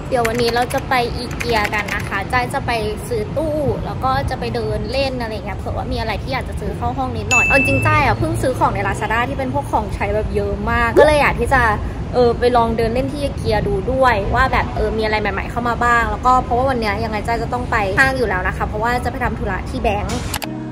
เดี๋ยววันนี้เราจะไปอีเกียกันนะคะจ้ายจะไปซื้อตู้แล้วก็จะไปเดินเล่นอะไรเงี้ยเผื่อว่ามีอะไรที่อยากจะซื้อเข้าห้องนิดหน่อยจริงจ้ายเพิ่งซื้อของใน Lazada ที่เป็นพวกของใช้แบบเยอะมากก็เลยอยากที่จะไปลองเดินเล่นที่อีเกียดูด้วยว่าแบบมีอะไรใหม่ๆเข้ามาบ้างแล้วก็เพราะว่าวันนี้ยังไงจ้ายจะต้องไปห้างอยู่แล้วนะคะเพราะว่าจะไปทำธุระที่แบงก์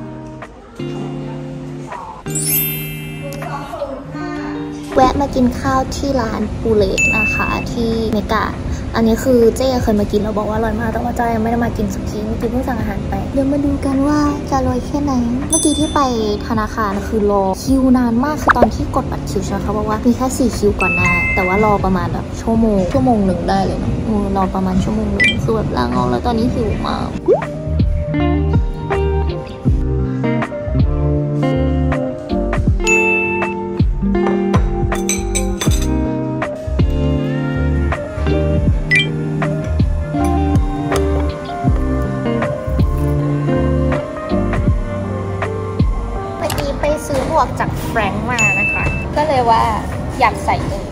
แวะมากินข้าวที่ร้านปูเล็กนะคะที่เมกาอันนี้คือเจ๊เคยมากินแล้วบอกว่าอร่อยมากแต่ว่าจ้ายังไม่ได้มากินสักทีเมื่อกี้เพิ่งสั่งอาหารไปเดี๋ยวมาดูกันว่าจะอร่อยแค่ไหนเมื่อกี้ที่ไปธนาคารคือรอคิวนานมากคือตอนที่กดบัตรคิวใช่ไหมเขาบอกว่ามีแค่4คิวก่อนหน้าแต่ว่ารอประมาณแบบชั่วโมงหนึ่งได้เลยเนาะรอประมาณชั่วโมงหนึ่งคือแบบลางงแล้วตอนนี้หิวมากจากแฟรงค์มานะคะก็เลยว่าอยากใส่เลย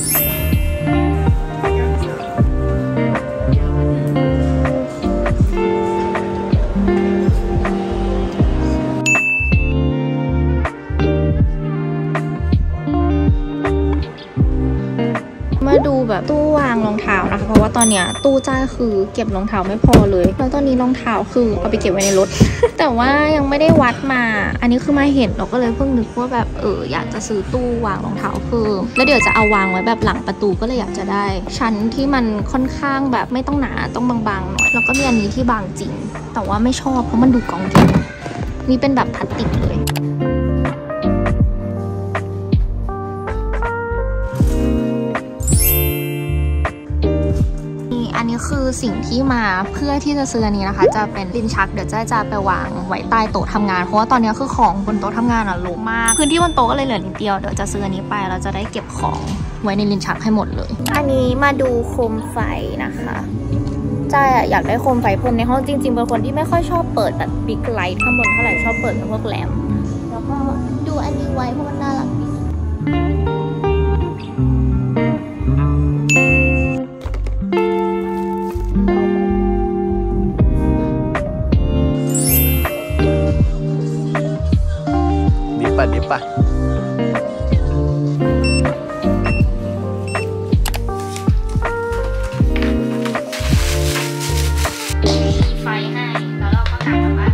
มาดูแบบตู้วางรองเท้านะคะเพราะว่าตอนเนี้ยตู้จ้าคือเก็บรองเท้าไม่พอเลยแล้วตอนนี้รองเท้าคือเอาไปเก็บไว้ในรถ แต่ว่ายังไม่ได้วัดมาอันนี้คือมาเห็นเราก็เลยเพิ่งนึกว่าแบบอยากจะซื้อตู้วางรองเท้าเพิ่มแล้วเดี๋ยวจะเอาวางไว้แบบหลังประตูก็เลยอยากจะได้ชั้นที่มันค่อนข้างแบบไม่ต้องหนาต้องบางๆหน่อยแล้วก็มีอันนี้ที่บางจริงแต่ว่าไม่ชอบเพราะมันดูกองทิพย์นี่เป็นแบบพลาสติกเลยอันนี้คือสิ่งที่มาเพื่อที่จะซื้ออันนี้นะคะจะเป็นลิ้นชักเดี๋ยวจะไปวางไว้ใต้โต๊ะทำงานเพราะว่าตอนนี้คือของบนโต๊ะทำงานลงมากพื้นที่บนโต๊ะก็เลยเหลือนิดเดียวเดี๋ยวจะซื้ออันนี้ไปเราจะได้เก็บของไว้ในลิ้นชักให้หมดเลยอันนี้มาดูโคมไฟนะคะจ้าอยากได้โคมไฟเพิ่มในห้องจริงๆเป็นคนที่ไม่ค่อยชอบเปิดแบบบิ๊กไลท์ข้างบนเท่าไหร่ชอบเปิดเป็นพวกแลมแล้วก็ดูอันนี้ไว้เพราะมันน่ารักดีดิบป่ะไฟให้แล้วเราก็กลับบ้าน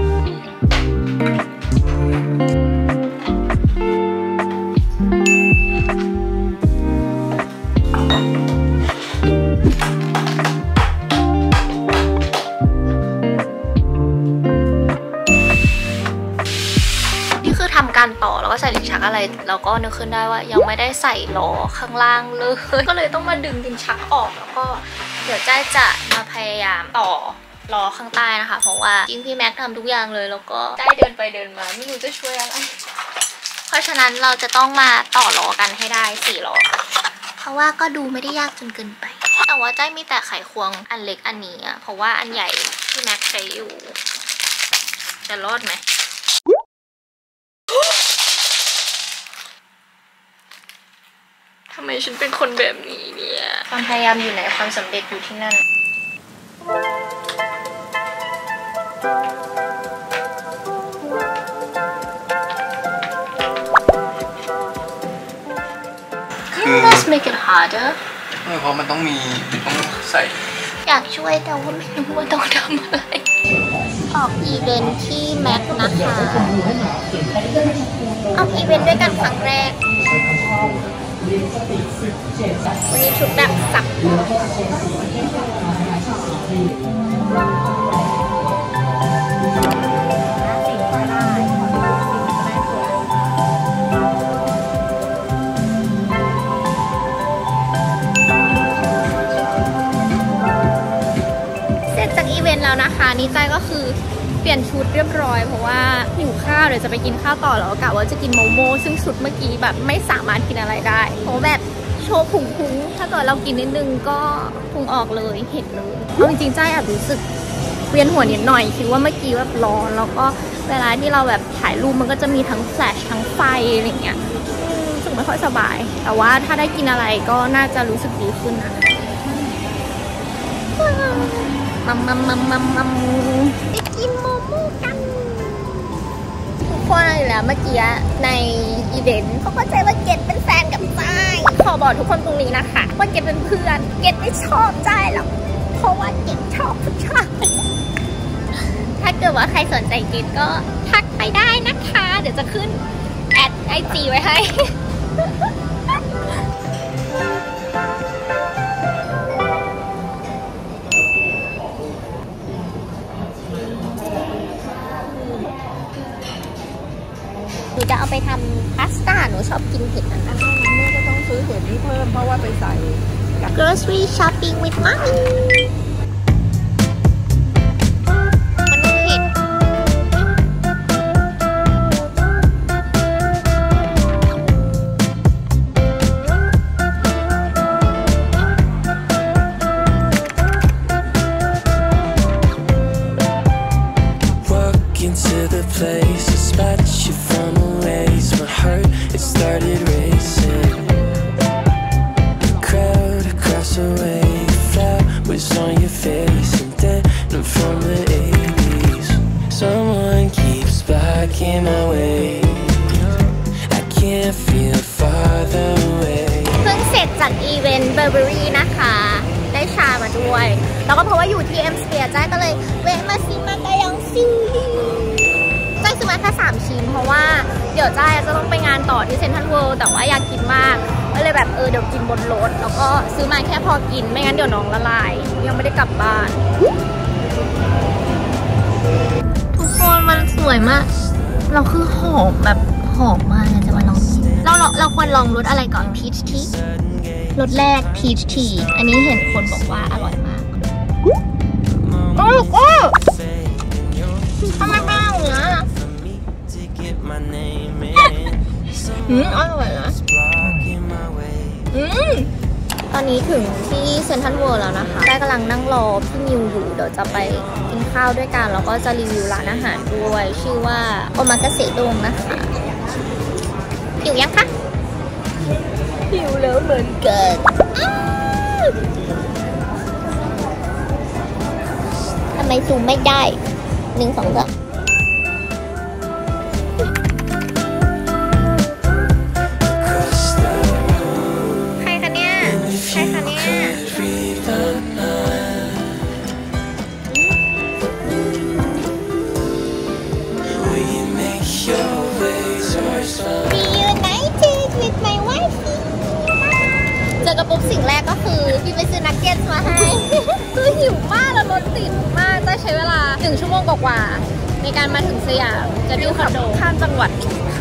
การต่อแล้วก็ใส่ลิ้นชักอะไรแล้วก็นึกขึ้นได้ว่ายังไม่ได้ใส่ล้อข้างล่างเลยก็เลยต้องมาดึงลิ้นชักออกแล้วก็เดี๋ยวจ้าจะมาพยายามต่อล้อข้างใต้นะคะเพราะว่าจริงพี่แม็กทำทุกอย่างเลยแล้วก็ได้เดินไปเดินมาไม่รู้จะช่วยอะไรเพราะฉะนั้นเราจะต้องมาต่อล้อกันให้ได้4ล้อเพราะว่าก็ดูไม่ได้ยากจนเกินไปแต่ว่าจ้ามีแต่ไขควงอันเล็กอันนี้เพราะว่าอันใหญ่พี่แม็กใช้อยู่จะรอดไหมทำไมฉันเป็นคนแบบนี้เนี่ยความพยายามอยู่ไหนความสำเร็จอยู่ที่นั่นLet's make it harder เพราะมันต้องใส่อยากช่วยแต่ว่าไม่รู้ว่าต้องทำอะไรออกอีเวนท์ที่แม็กนะคะออกอีเวนท์ด้วยกันครั้งแรกวันนี้ชุดแบบสับเสร็จจากอีเวนต์แล้วนะคะนี่ใจก็คือเปลี่ยนชุดเรียบร้อยเพราะว่าหิวข้าวเดี๋ยวจะไปกินข้าวต่อแล้วกะว่าจะกินโมโม่ซึ่งชุดเมื่อกี้แบบไม่สามารถกินอะไรได้เพราะแบบโชว์พุงถ้าเกิดเรากินนิดนึงก็พุงออกเลยเห็นเลยเอาจริงๆใจแอบรู้สึกเวียนหัวนิดหน่อยคิดว่าเมื่อกี้แบบร้อนแล้วก็เวลาที่เราแบบถ่ายรูปมันก็จะมีทั้งแฟลชทั้งไฟอะไรเงี้ยรู้สึกไม่ค่อยสบายแต่ว่าถ้าได้กินอะไรก็น่าจะรู้สึกดีขึ้นนะไปกินโมโม่กันทุกคนอยู่แล้วเมื่อกี้ในอีเวนต์เขาก็ใจว่าเกดเป็นแฟนกับจ้ายขอบอกทุกคนตรงนี้นะคะว่าเกดเป็นเพื่อนเกดไม่ชอบจ้ายหรอกเพราะว่าเกดชอบผู้ชายถ้าเกิดว่าใครสนใจเกดก็ทักไปได้นะคะเดี๋ยวจะขึ้นแอดIGไว้ให้หนูจะเอาไปทำพาสต้าหนูชอบกินเผ็ดนะคะแม่ก็ต้องซื้อเห็ดนี้เพิ่มเพราะว่าไปใส่ grocery shopping with mommy จากอีเวนต์เบอร์เบอรี่นะคะได้ชามาด้วยแล้วก็เพราะว่าอยู่ที่เอ็มสเปียร์จ้าก็เลยแวะมาซื้อมากายังซิจ้าซื้อมาแค่3 ชิ้นเพราะว่าเดี๋ยวจ้าจะต้องไปงานต่อที่เซ็นทรัลเวิลด์แต่ว่าอยากกินมากก็เลยแบบเดี๋ยวกินบนรถแล้วก็ซื้อมาแค่พอกินไม่งั้นเดี๋ยวน้องละลายยังไม่ได้กลับบ้านทุกคนมันสวยมากเราคือหอมแบบหอมมากจะมาลองกินเราควรลองรสอะไรก่อนพีชทีรสแรกพีชทีอันนี้เห็นคนบอกว่าอร่อยมากโอ้โหทำไมไม่เอาเนื้ออร่อยนะตอนนี้ถึงที่เซ็นทรัลเวิลด์แล้วนะคะได้กำลังนั่งรอพี่มิวอยู่เดี๋ยวจะไปกินข้าวด้วยกันแล้วก็จะรีวิวร้านอาหารด้วยชื่อว่าโอมากาเสะดงนะคะหิวยังคะหิวแล้วเหมือนกันทำไมซูมไม่ได้1 2 3ใครคะเนี่ยเจอกับปุ๊บสิ่งแรกก็คือพี่ไปซื้อนักเก็ตมาให้คือหิวมากแล้วรถติดมากจะใช้เวลา1 ชั่วโมงกว่าในการมาถึงสยามจะดิวคอนโดข้ามจังหวัด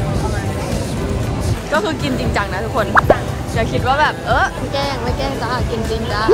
ก็คือกินจริงจังนะทุกคนอย่าคิดว่าแบบไม่แกล้งจ้ากินจริงจ้า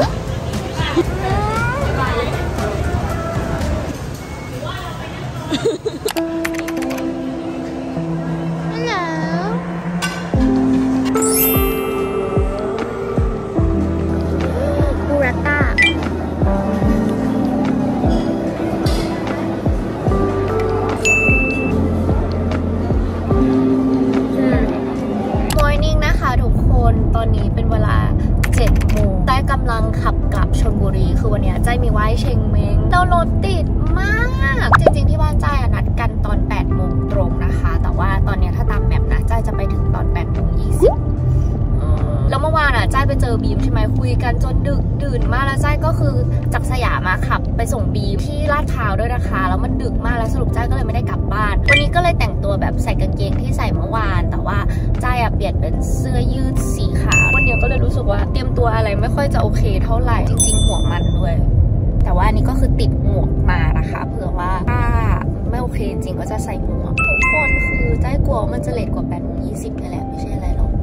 ตอนนี้เป็นเวลา 7 โมงได้กำลังขับกลับชลบุรีคือวันนี้จ้ายมีไหว้เชงเม้งแล้วรถติดมากจริงๆที่บ้านจ้ายนัดกันตอน 8 โมงตรงนะคะแต่ว่าตอนนี้ถ้าตามแมปนะจ้ายจะไปถึงตอน 8 โมง 20แล้วเมื่อวานจ้ายไปเจอบีมใช่ไหมคุยกันจนดึกดื่นมากแล้วจ้ายก็คือจากสยามมาขับไปส่งบีมที่ลาดพร้าวด้วยนะคะแล้วมันดึกมากแล้วสรุปจ้ายก็เลยไม่ได้กลับบ้านวันนี้ก็เลยแต่งตัวแบบใส่กางเกงที่ใส่เมื่อวานแต่ว่าจ้ายเปลี่ยนเป็นเสื้อยืดสีขาววันนี้ก็เลยรู้สึกว่าเตรียมตัวอะไรไม่ค่อยจะโอเคเท่าไหร่จริงๆห่วงมันด้วยแต่ว่าอันนี้ก็คือติดหมวกมานะคะเผื่อว่าถ้าไม่โอเคจริงก็จะใส่หมวกทุกคนคือจ้ายกลัวมันจะเลทกว่า 8 โมง 20นี่แหละไม่ใช่อะไรหรอก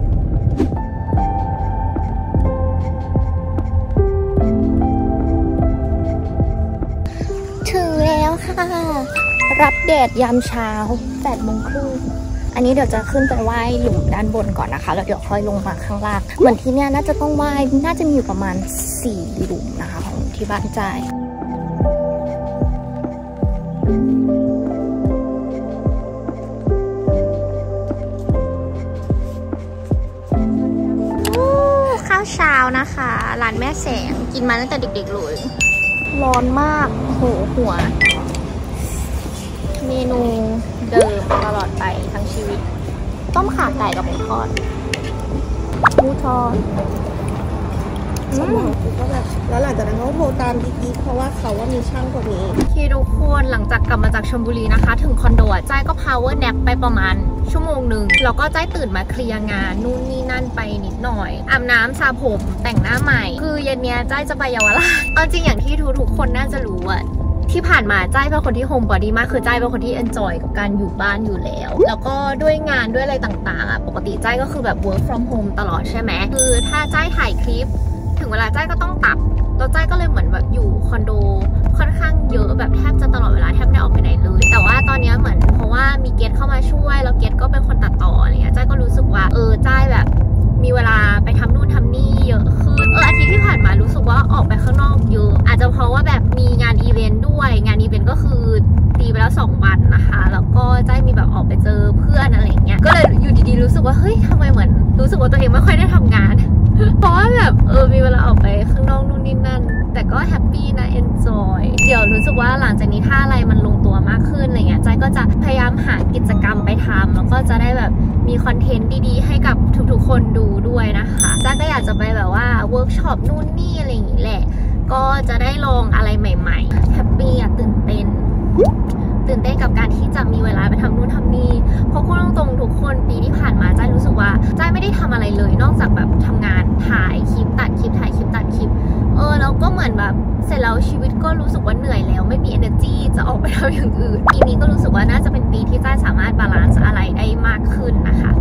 ถึงแล้วค่ะรับแดดยามเช้า 8 โมงครึ่งอันนี้เดี๋ยวจะขึ้นไปไหว้หลุมด้านบนก่อนนะคะแล้วเดี๋ยวค่อยลงมาข้างล่างเหมือนที่เนี่ยน่าจะต้องไหว้น่าจะมีอยู่ประมาณ4 หลุมนะคะของที่บ้านจ้ายข้าวเช้านะคะร้านแม่แสงกินมาตั้งแต่เด็กๆเลยร้อนมากโหหัว เมนูเดิมตลอดไปทั้งชีวิต ต้มข่าไก่กับหมูทอดหมูทอดก็แบบแล้วหลังจากนั้นเขาโทรตามกิ๊กเพราะว่าเขาว่ามีช่างคนนี้ที่ทุกคนหลังจากกลับมาจากชลบุรีนะคะถึงคอนโดจ้ายก็ power nap ไปประมาณชั่วโมงหนึ่งแล้วก็จ้ายตื่นมาเคลียร์งานนู่นนี่นั่นไปนิดหน่อยอาบน้ำสระผมแต่งหน้าใหม่คือเย็นเนี้ยจ้ายจะไปเยาวราชเอาจริงอย่างที่ทุกคนน่าจะรู้อะที่ผ่านมาจ้ายเป็นคนที่โฮมบอดี้มากคือจ้ายเป็นคนที่เอนจอยกับการอยู่บ้านอยู่แล้วแล้วก็ด้วยงานด้วยอะไรต่างๆอะปกติจ้ายก็คือแบบ work from home ตลอดใช่ไหมคือถ้าจ้ายถ่ายคลิปถึงเวลาจ้ายก็ต้องตัดแล้วจ้ายก็เลยเหมือนแบบอยู่คอนโดค่อนข้างเยอะแบบแทบจะตลอดเวลาแทบไม่ได้ออกไปไหนเลยแต่ว่าตอนนี้เหมือนเพราะว่ามีเกสเข้ามาช่วยแล้วเกสก็เป็นคนตัดต่ออะไรเงี้ยจ้ายก็รู้สึกว่าจ้ายแบบมีเวลาไปทำนู่นทำนี่เยอะขึ้นอาทิตย์ที่ผ่านมารู้สึกว่าออกไปข้างนอกเยอะอาจจะเพราะว่าแบบมีงานอีเวนต์ด้วยงานอีเวนต์ก็คือตีไปแล้ว2 วันนะคะแล้วก็จ้ายมีแบบออกไปเจอเพื่อนอะไรเงี้ยก็เลยอยู่ดีๆรู้สึกว่าเฮ้ยทำไมเหมือนรู้สึกว่าตัวเองไม่ค่อยได้ทำงานเพราะว่าแบบมีเวลาออกไปข้างนอกนู่นนี่นั่นแต่ก็แฮปปี้นะเอนจอยเดี๋ยวรู้สึกว่าหลังจากนี้ถ้าอะไรมันลงตัวมากขึ้นอะไรเงี้ยใจก็จะพยายามหากิจกรรมไปทำแล้วก็จะได้แบบมีคอนเทนต์ดีๆให้กับทุกๆคนดูด้วยนะคะจ้าก็อยากจะไปแบบว่าเวิร์กช็อปนู่นนี่อะไรอย่างนี้แหละก็จะได้ลองอะไรใหม่ๆแฮปปี้อะตื่นเต้นกับการที่จะมีเวลาไปทำนู่นทำนี่เพราะพูดตรงๆทุกคนปีที่ผ่านมาจ้ารู้สึกว่าจ้าไม่ได้ทำอะไรเลยนอกจากแบบทำงานถ่ายคลิปตัดคลิปถ่ายคลิปตัดคลิปแล้วก็เหมือนแบบเสร็จแล้วชีวิตก็รู้สึกว่าเหนื่อยแล้วไม่มี energy จะออกไปทำอย่างอื่นปีนี้ก็รู้สึกว่าน่าจะเป็นปีที่จ้าสามารถบาลานซ์อะไรได้มากขึ้นนะคะ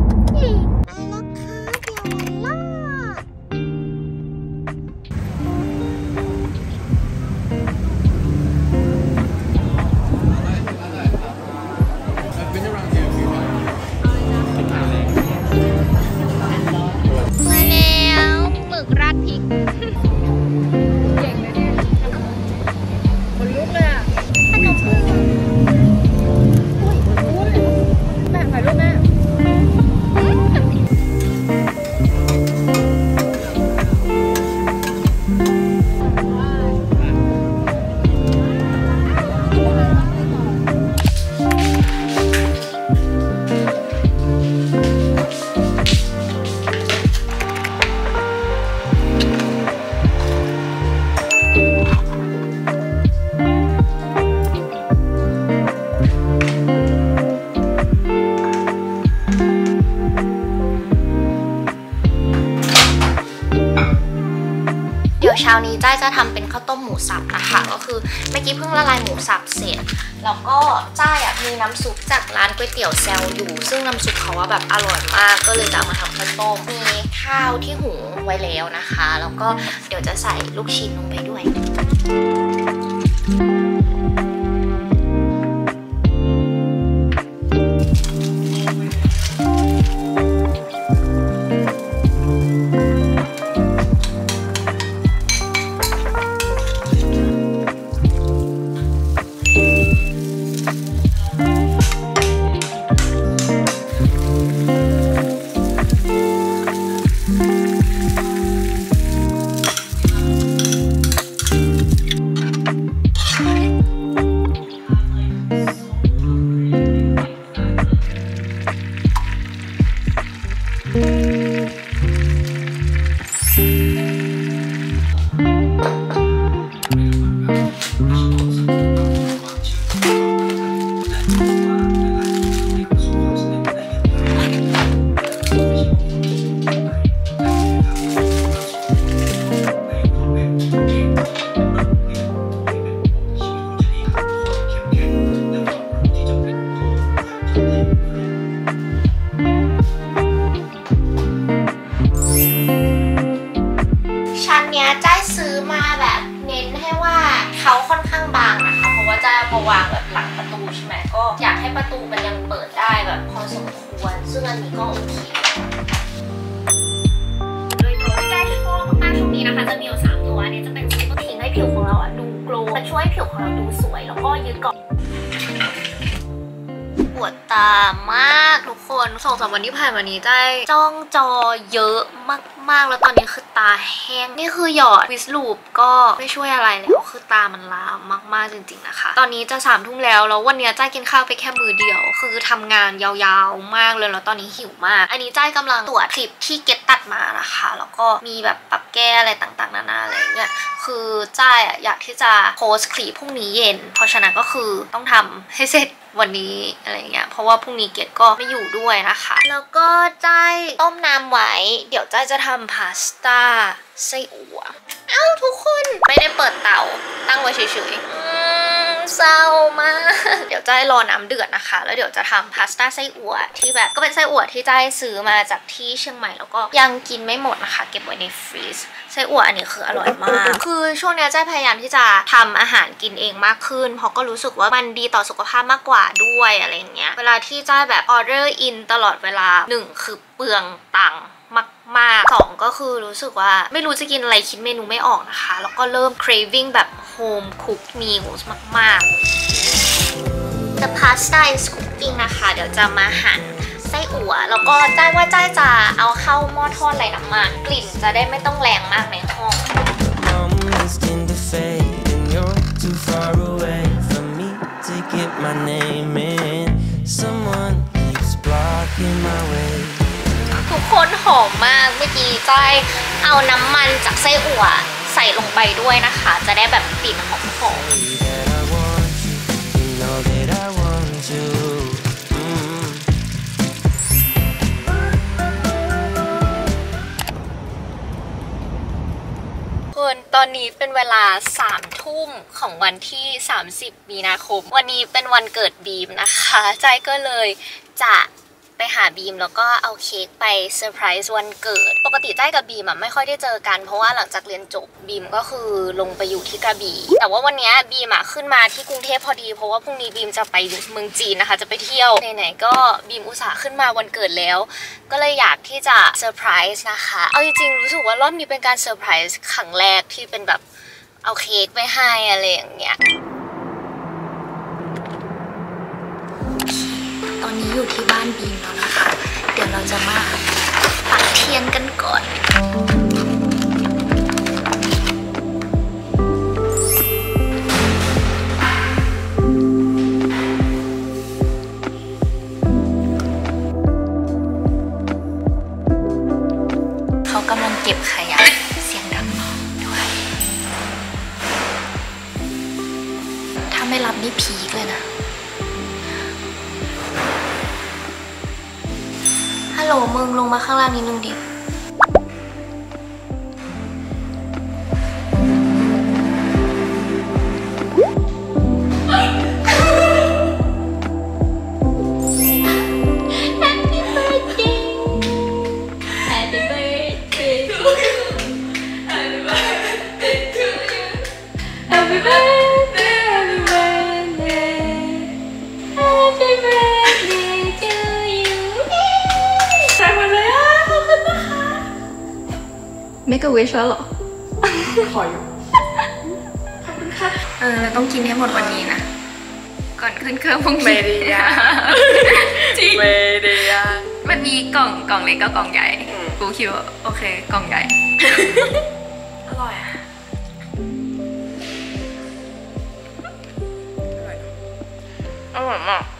เช้านี้จ้าจะทำเป็นข้าวต้มหมูสับนะคะก็คือเมื่อกี้เพิ่งละลายหมูสับเสร็จแล้วก็จ้ามีน้ำซุปจากร้านก๋วยเตี๋ยวแซลอยู่ซึ่งน้ำซุปเขาว่าแบบอร่อยมากก็เลยจะเอามาทำข้าวต้มมีข้าวที่หุงไว้แล้วนะคะแล้วก็เดี๋ยวจะใส่ลูกชิ้นลงไปด้วยวางแบบหลังประตูใช่ไหมก็อยากให้ประตูมันยังเปิดได้แบบพอสมควรซึ่งอันนี้ก็โอเคโดยตัวที่ได้ชอบมากช่วงนี้นะคะจะมีอยู่3ตัวเนี่ยจะเป็นซุปเปอร์ทิ้งให้ผิวของเราดูโกลว์จะช่วยให้ผิวของเราดูสวยแล้วก็ยืดเกาะปวดตามากทุกคน2-3 วันที่ผ่านมานี้ได้จ้องจอเยอะมมากๆแล้วตอนนี้คือตาแห้งนี่คือหยอดวิสลูปก็ไม่ช่วยอะไรแล้วคือตามันลามมากๆจริงๆนะคะตอนนี้จะ3 ทุ่มแล้ววันนี้จ้ากินข้าวไปแค่มื้อเดียวคือทำงานยาวๆมากเลยแล้วตอนนี้หิวมากอันนี้จ้ากำลังตรวจคลิปที่เก็ตตัดมานะคะแล้วก็มีแบบปรับแก้อะไรต่างๆนานาอะไรเงี้ยคือจ้าอยากที่จะโพสคลิปพรุ่งนี้เย็นเพราะฉะนั้นก็คือต้องทำให้เสร็จวันนี้อะไรเงี้ยเพราะว่าพรุ่งนี้เกดก็ไม่อยู่ด้วยนะคะแล้วก็จ้าต้มน้ำไว้เดี๋ยวจ้าจะทำพาสต้าไส้อั่วเอ้าทุกคนไม่ได้เปิดเตาตั้งไว้เฉยๆเศร้ามากเดี๋ยวจ้ารอน้ำเดือดนะคะแล้วเดี๋ยวจะทำพาสต้าไส้อั่วที่แบบก็เป็นไส้อั่วที่จ้าซื้อมาจากที่เชียงใหม่แล้วก็ยังกินไม่หมดนะคะเก็บไว้ในฟรีซไส้อั่วอันนี้คืออร่อยมากคือช่วงนี้จ้าพยายามที่จะทำอาหารกินเองมากขึ้นเพราะก็รู้สึกว่ามันดีต่อสุขภาพมากกว่าด้วยอะไรเงี้ยเวลาที่จ้าแบบออเดอร์อินตลอดเวลา1คือเปลืองตังค์มากๆ2ก็คือรู้สึกว่าไม่รู้จะกินอะไรคิดเมนูไม่ออกนะคะแล้วก็เริ่ม craving แบบ home cooked meals มากๆ The pasta is cooking นะคะเดี๋ยวจะมาหั่นไส้อั่วแล้วก็จ้าว่าจ้าจะเอาเข้าหม้อทอดไร้น้ำมันกลิ่นจะได้ไม่ต้องแรงมากในห้องทุกคนหอมมากเมื่อกี้จ้อยเอาน้ำมันจากไส้อั่วใส่ลงไปด้วยนะคะจะได้แบบกลิ่นหอมตอนนี้เป็นเวลา3 ทุ่มของวันที่30 มีนาคมวันนี้เป็นวันเกิดบีมนะคะใจก็เลยจะไปหาบีมแล้วก็เอาเค้กไปเซอร์ไพรส์วันเกิดปกติใจกับบีมไม่ค่อยได้เจอกันเพราะว่าหลังจากเรียนจบบีมก็คือลงไปอยู่ที่กระบี่แต่ว่าวันนี้บีมขึ้นมาที่กรุงเทพพอดีเพราะว่าพรุ่งนี้บีมจะไปเมืองจีนนะคะจะไปเที่ยวไหนๆก็บีมอุตส่าห์ขึ้นมาวันเกิดแล้วก็เลยอยากที่จะเซอร์ไพรส์นะคะเอาจริงๆรู้สึกว่ารอบนี้เป็นการเซอร์ไพรส์ครั้งแรกที่เป็นแบบเอาเค้กไปให้อะไรอย่างเงี้ยตอนนี้อยู่ที่บ้านบีมแล้วนะคะเดี๋ยวเราจะมาปักเทียนกันก่อนเขากำลังเก็บขยะเสียงดังด้วยถ้าไม่รับนี่พีคเลยนะฮัลโหลมึงลงมาข้างล่างนิดนึงดิไม่ก็เวชแล้วหรอขออยู่ขอบคุณค่ะเราต้องกินให้หมดวันนี้นะก่อนขึ้นเครื่องพรุ่งนี้ไม่ได้ยากจริงไม่ได้ยากมันมีกล่องเล็กกับกล่องใหญ่กูคิดว่าโอเคกล่องใหญ่อร่อยอร่อยมาก